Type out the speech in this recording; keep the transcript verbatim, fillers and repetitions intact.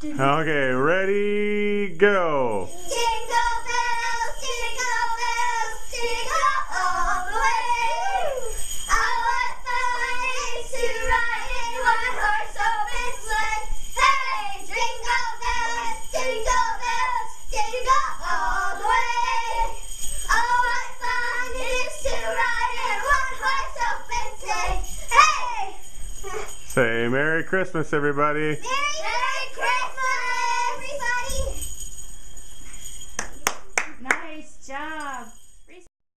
Okay, ready, go. Jingle bells, jingle bells, jingle all the way. Oh, what fun it is to ride in one horse open sleigh. Hey, jingle bells, jingle bells, jingle all the way. Oh, what fun it is to ride in one horse open sleigh. Hey! Say Merry Christmas, everybody. Merry